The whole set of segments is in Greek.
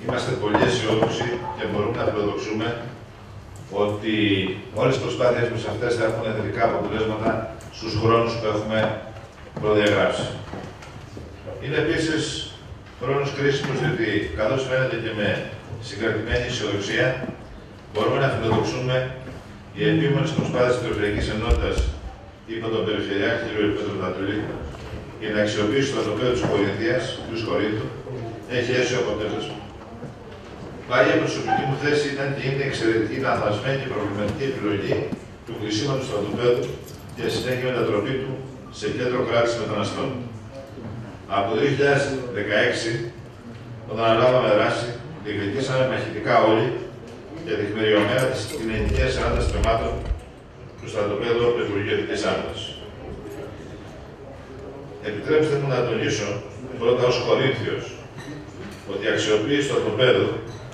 είμαστε πολύ αισιόδοξοι και μπορούμε να φιλοδοξούμε ότι όλες οι προσπάθειες μας αυτές θα έχουν θετικά αποτελέσματα στους χρόνους που έχουμε προδιαγράψει. Είναι επίσης χρόνος κρίσιμος, διότι καθώς φαίνεται και με συγκρατημένη αισιοδοξία, μπορούμε να φιλοδοξούμε οι επίμονες προσπάθειες της Περιφερειακής Ενότητας υπό τον Περιφερειάρχη κ. Πέτρο Νατολή για την αξιοποίηση του στρατοπέδου της Κορινθίας, του Κορίνθου, έχει αίσιο αποτέλεσμα. Πάγια προσωπική μου θέση ήταν και είναι εξαιρετική, λανθασμένη και προβληματική επιλογή του κλεισίματος του στρατοπέδου και συνέχεια μετατροπή του σε κέντρο κράτησης μεταναστών. Από το 2016, όταν αναλάβαμε δράση, διεκδικήσαμε μαχητικά όλοι και τεκμηριωμένα την ενοικία 40 στρεμμάτων του στρατοπέδου του Υπουργείου Εθνικής Άμυνας. Επιτρέψτε μου να τονίσω πρώτα ως Κορίνθιος ότι η αξιοποίηση του στρατοπέδου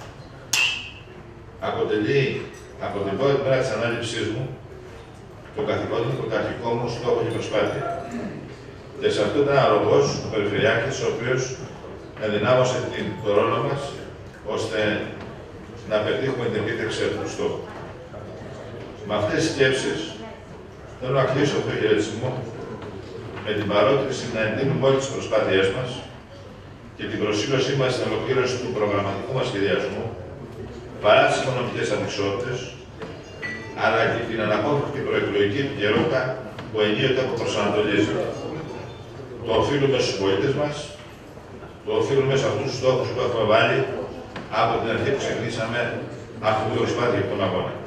αποτελεί από την πρώτη μέρα της ανάληψής μου το καθηκόντιο, το αρχικό μου στόχο και προσπάθεια. Και σε αυτό ήταν αρρωγός ο Περιφερειάρχης, ο οποίος ενδυνάμωσε το ρόλο μας ώστε να πετύχουμε την επίτευξη αυτού του στόχου. Με αυτές τις σκέψεις θέλω να κλείσω αυτό το χαιρετισμό με την παρότριση να εντείνουμε όλες τις προσπάθειές μας και την προσήλωσή μας στην ολοκλήρωση του προγραμματικού μας σχεδιασμού παρά τις οικονομικές ανισότητες, αλλά και την αναπόφευκτη προεκλογική επικαιρότητα που ενίοτε αποπροσανατολίζει. Το οφείλουμε στους πολίτες μας, το οφείλουμε σε αυτούς τους στόχους που έχουμε βάλει από την αρχή που ξεκινήσαμε αυτή την προσπάθεια για τον αγώνα.